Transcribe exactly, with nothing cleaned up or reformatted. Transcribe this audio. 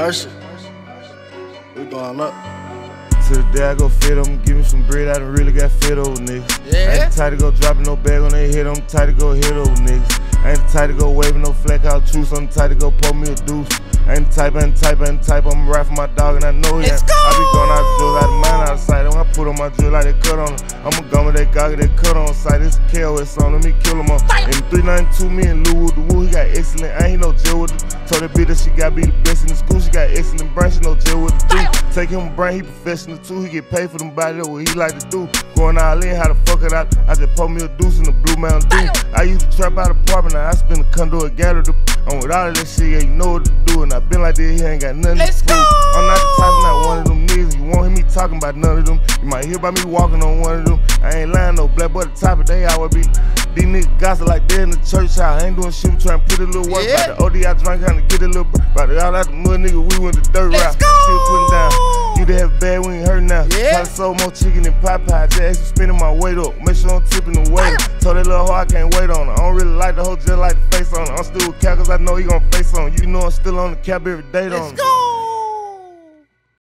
Pressure. We going up. To the day I go fit them, give me some bread, I done really got fit old niggas. Yeah. Ain't the type to go dropping no bag on their head, I'm the type to go hit old niggas. Ain't the type to go waving no flag out truce, I'm the type to go pull me a deuce. Ain't the type, ain't the type, ain't the type, I'm right for my dog and I know he ain't. I be going out of drill, out of mind, out of sight. When I put on my drill like they cut on it, I'm a gummer, they goggle, they cut on sight. It's a K O S song, let me kill him up. In three ninety-two, me and Lou with the woo, he got excellent, I ain't no jail with it. Told that bitch that she gotta be the best in the school, she got excellent brain, she no jail with the dude. Take him a brain, he professional too, he get paid for them body, that's what he like to do. Going all in, how the fuck it out, I just pour me a deuce in the blue Mountain Dew. I used to trap out apartment, now I spend a condo and gather the I'm with all of that shit, yeah, you know what to do, and I been like this, he ain't got nothing Let's to prove. go. I'm not the type, I'm not one of them niggas, you won't hear me talking about none of them. You might hear about me walking on one of them. I ain't lying, no black boy the type, they always be. These niggas gossip like they in the church house. I ain't doing shit, we trying to put a little work. Yeah. By the O D I drink, trying to get a little. By the all out the mud, nigga, we went the dirt Let's route. go. Still putting down. You that have bad, we ain't hurt now. Yeah. Probably sold more chicken than Popeye. Just extra spinning my weight up. Make sure I'm tipping the weight. Told that little hoe I can't wait on her. I don't really like the hoe, just like the face on her. I'm still with Cal, cause I know he gon' face on her. You know I'm still on the cap every day on her. Let's go.